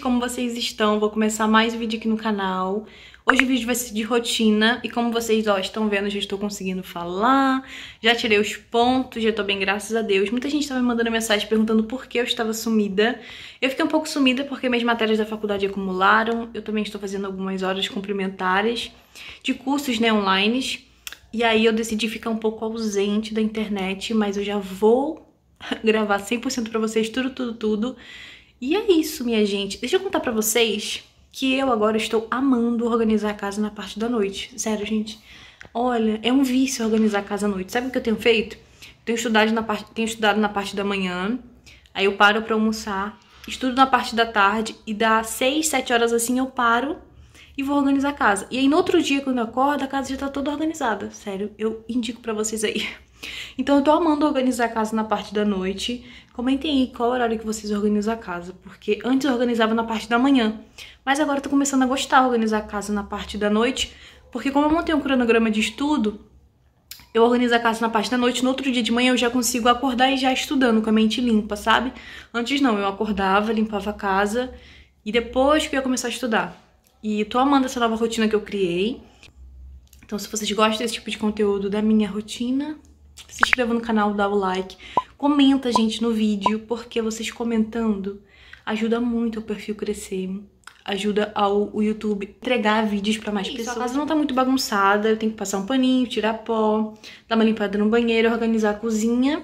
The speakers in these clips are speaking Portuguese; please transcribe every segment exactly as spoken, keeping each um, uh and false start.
como vocês estão? Vou começar mais um vídeo aqui no canal. Hoje o vídeo vai ser de rotina e como vocês ó, estão vendo, já estou conseguindo falar, já tirei os pontos, já tô bem, graças a Deus. Muita gente estava me mandando mensagem perguntando por que eu estava sumida. Eu fiquei um pouco sumida porque minhas matérias da faculdade acumularam, eu também estou fazendo algumas horas complementares de cursos, né, online. E aí eu decidi ficar um pouco ausente da internet, mas eu já vou gravar cem por cento pra vocês, tudo, tudo, tudo. E é isso, minha gente. Deixa eu contar pra vocês que eu agora estou amando organizar a casa na parte da noite. Sério, gente. Olha, é um vício organizar a casa à noite. Sabe o que eu tenho feito? Tenho estudado na parte, tenho estudado na parte da manhã, aí eu paro pra almoçar, estudo na parte da tarde e dá seis, sete horas assim eu paro e vou organizar a casa. E aí no outro dia, quando eu acordo, a casa já tá toda organizada. Sério, eu indico pra vocês aí. Então eu tô amando organizar a casa na parte da noite. Comentem aí qual horário que vocês organizam a casa, porque antes eu organizava na parte da manhã, mas agora eu tô começando a gostar de organizar a casa na parte da noite, porque como eu montei um cronograma de estudo, eu organizo a casa na parte da noite, no outro dia de manhã eu já consigo acordar e já estudando com a mente limpa, sabe? Antes não, eu acordava, limpava a casa e depois que eu ia começar a estudar. E tô amando essa nova rotina que eu criei. Então se vocês gostam desse tipo de conteúdo da minha rotina, se inscreva no canal, dá o like, comenta, gente, no vídeo, porque vocês comentando ajuda muito o perfil crescer, ajuda ao o YouTube entregar vídeos pra mais pessoas. A casa não tá muito bagunçada, eu tenho que passar um paninho, tirar pó, dar uma limpada no banheiro, organizar a cozinha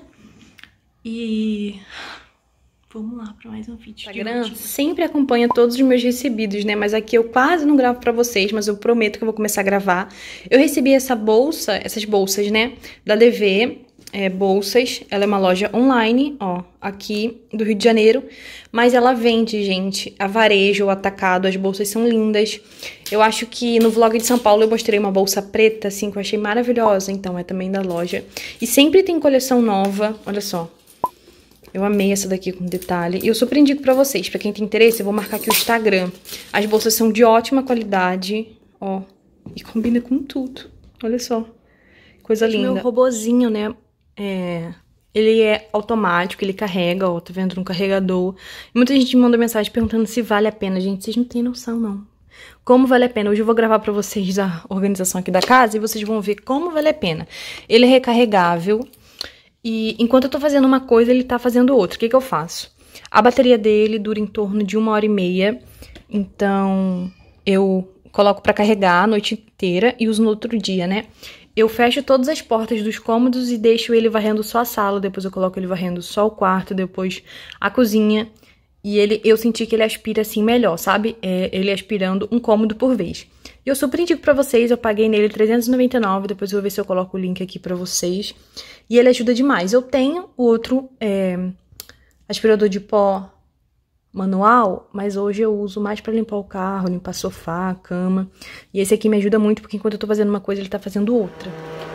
e... vamos lá pra mais um vídeo. Instagram sempre acompanha todos os meus recebidos, né? Mas aqui eu quase não gravo pra vocês, mas eu prometo que eu vou começar a gravar. Eu recebi essa bolsa, essas bolsas, né? Da D V, é, Bolsas. Ela é uma loja online, ó, aqui do Rio de Janeiro. Mas ela vende, gente, a varejo ou atacado. As bolsas são lindas. Eu acho que no vlog de São Paulo eu mostrei uma bolsa preta, assim, que eu achei maravilhosa. Então, é também da loja. E sempre tem coleção nova, olha só. Eu amei essa daqui com detalhe. E eu super indico pra vocês. Pra quem tem interesse, eu vou marcar aqui o Instagram. As bolsas são de ótima qualidade. Ó. E combina com tudo. Olha só. Coisa linda. O meu robozinho, né? É... Ele é automático, ele carrega, ó. Tá vendo? No carregador. E muita gente me manda mensagem perguntando se vale a pena. Gente, vocês não têm noção, não. Como vale a pena? Hoje eu vou gravar pra vocês a organização aqui da casa. E vocês vão ver como vale a pena. Ele é recarregável. E enquanto eu tô fazendo uma coisa, ele tá fazendo outra. O que que eu faço? A bateria dele dura em torno de uma hora e meia. Então, eu coloco pra carregar a noite inteira e uso no outro dia, né? Eu fecho todas as portas dos cômodos e deixo ele varrendo só a sala. Depois eu coloco ele varrendo só o quarto, depois a cozinha. E ele, eu senti que ele aspira assim melhor, sabe? É, ele aspirando um cômodo por vez. E eu super indico pra vocês, eu paguei nele trezentos e noventa e nove reais, depois eu vou ver se eu coloco o link aqui pra vocês. E ele ajuda demais. Eu tenho outro é, aspirador de pó manual, mas hoje eu uso mais pra limpar o carro, limpar sofá, cama. E esse aqui me ajuda muito, porque enquanto eu tô fazendo uma coisa, ele tá fazendo outra.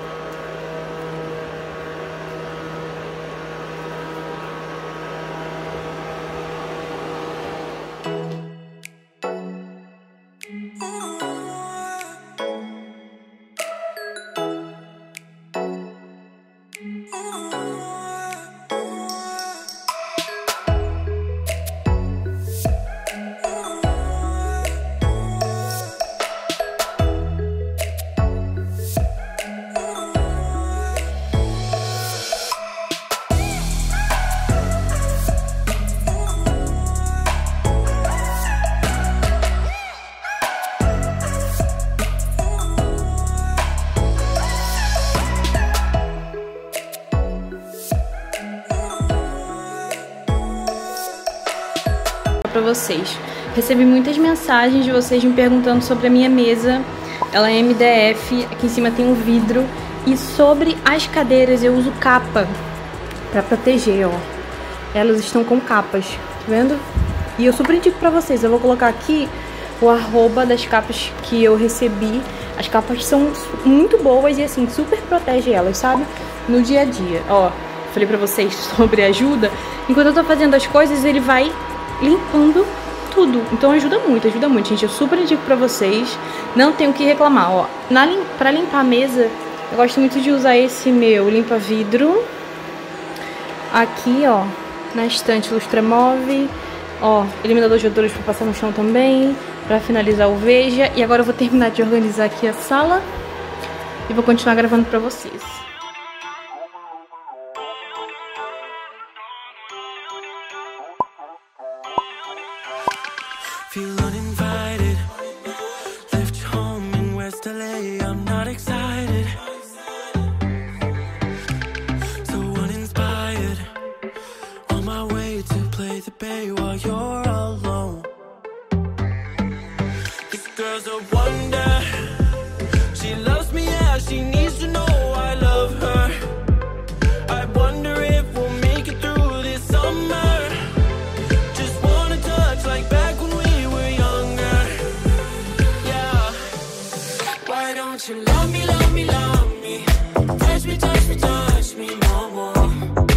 Pra vocês. Recebi muitas mensagens de vocês me perguntando sobre a minha mesa. Ela é M D F, aqui em cima tem um vidro. E sobre as cadeiras eu uso capa pra proteger, ó. Elas estão com capas, tá vendo? E eu super indico pra vocês. Eu vou colocar aqui o arroba das capas que eu recebi. As capas são muito boas e assim, super protege elas, sabe? No dia a dia, ó. Falei pra vocês sobre ajuda. Enquanto eu tô fazendo as coisas, ele vai limpando tudo. Então ajuda muito, ajuda muito, gente. Eu super indico pra vocês. Não tenho o que reclamar, ó. Na lim... Pra limpar a mesa, eu gosto muito de usar esse meu limpa-vidro. Aqui, ó, na estante Lustramove. Ó, eliminador de odores pra passar no chão também, pra finalizar o Veja. E agora eu vou terminar de organizar aqui a sala e vou continuar gravando pra vocês. Feel uninvited, left home in West L A, I'm not excited, so uninspired, on my way to play the bay while you're alone. This girl's a wonder, she loves me, yeah, she needs to know I love her. I wonder if we'll make it through this summer, just wanna touch like back when we you love me, love me, love me. Touch me, touch me, touch me no more.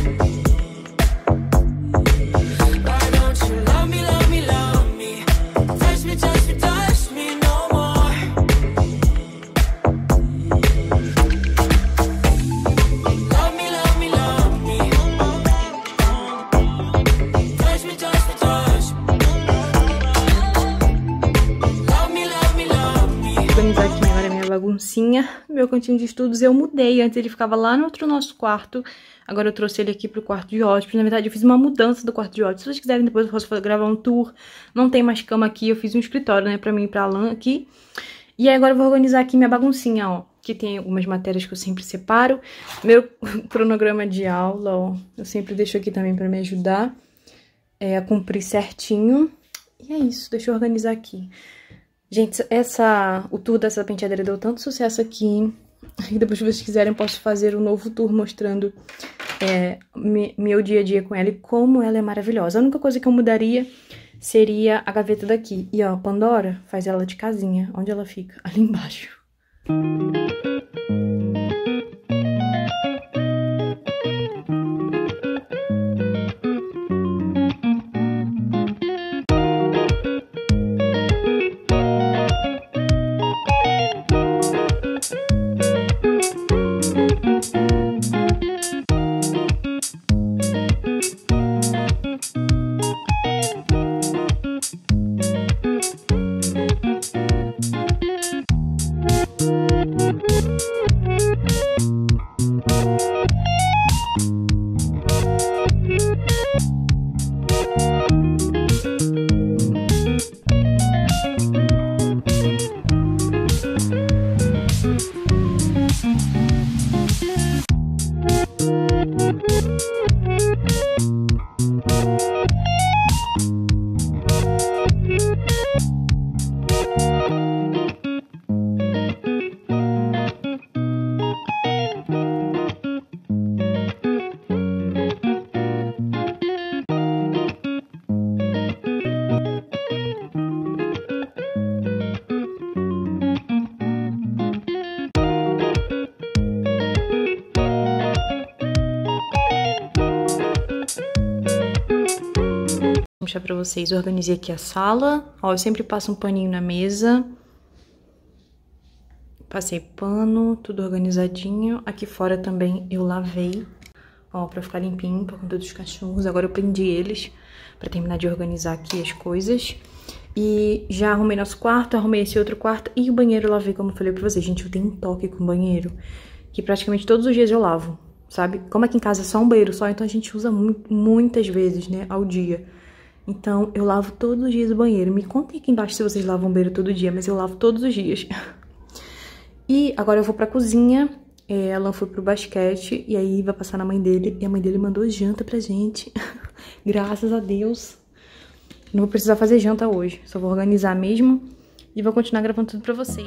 Why don't you love me, love me, love me. Touch me, touch me, touch me no more. Love me, love me, love me. Touch me, touch me, touch me. Love me, love me, love me. Organizar aqui agora minha baguncinha, meu cantinho de estudos. Eu mudei, antes ele ficava lá no outro nosso quarto, agora eu trouxe ele aqui pro quarto de hóspedes. Na verdade eu fiz uma mudança do quarto de hóspedes, se vocês quiserem depois eu posso gravar um tour. Não tem mais cama aqui, eu fiz um escritório, né, pra mim e pra Alan aqui. E aí agora eu vou organizar aqui minha baguncinha, ó, que tem algumas matérias que eu sempre separo. Meu cronograma de aula, ó, eu sempre deixo aqui também pra me ajudar é, a cumprir certinho. E é isso, deixa eu organizar aqui. Gente, essa, o tour dessa penteadeira deu tanto sucesso aqui, que depois, se vocês quiserem, posso fazer um novo tour mostrando é, me, meu dia a dia com ela e como ela é maravilhosa. A única coisa que eu mudaria seria a gaveta daqui. E, ó, Pandora faz ela de casinha. Onde ela fica? Ali embaixo. Vou mostrar pra vocês, organizei aqui a sala, ó, eu sempre passo um paninho na mesa, passei pano, tudo organizadinho, aqui fora também eu lavei, ó, pra ficar limpinho, por conta dos cachorros, agora eu prendi eles, pra terminar de organizar aqui as coisas, e já arrumei nosso quarto, arrumei esse outro quarto, e o banheiro eu lavei, como eu falei pra vocês, gente, eu tenho um toque com o banheiro, que praticamente todos os dias eu lavo, sabe? Como aqui em casa é só um banheiro só, então a gente usa mu muitas vezes, né, ao dia. Então, eu lavo todos os dias o banheiro. Me contem aqui embaixo se vocês lavam o banheiro todo dia, mas eu lavo todos os dias. E agora eu vou pra cozinha. É, Alan foi pro basquete e aí vai passar na mãe dele. E a mãe dele mandou janta pra gente. Graças a Deus. Não vou precisar fazer janta hoje. Só vou organizar mesmo e vou continuar gravando tudo pra vocês.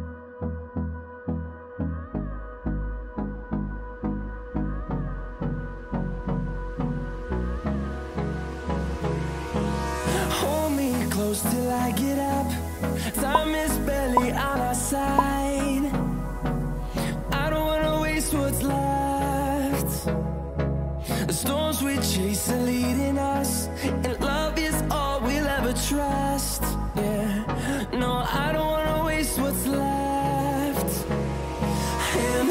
Till I get up, time is barely on our side. I don't wanna waste what's left. The storms we chase are leading us, and love is all we'll ever trust. Yeah, no, I don't wanna waste what's left. And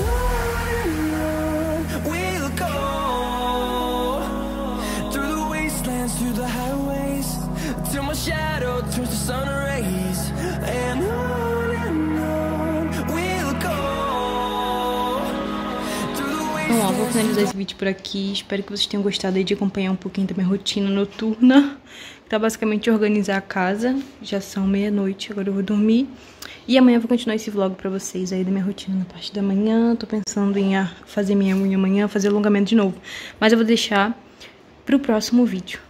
on we'll go, through the wastelands, through the highways, the sun rays, and on and on we'll go through the wastelands. Então, ó, vou finalizar esse vídeo por aqui. Espero que vocês tenham gostado aí de acompanhar um pouquinho da minha rotina noturna. Tá basicamente organizar a casa. Já são meia-noite, agora eu vou dormir. E amanhã eu vou continuar esse vlog pra vocês aí da minha rotina na parte da manhã. Tô pensando em fazer minha unha amanhã, fazer alongamento de novo. Mas eu vou deixar pro próximo vídeo.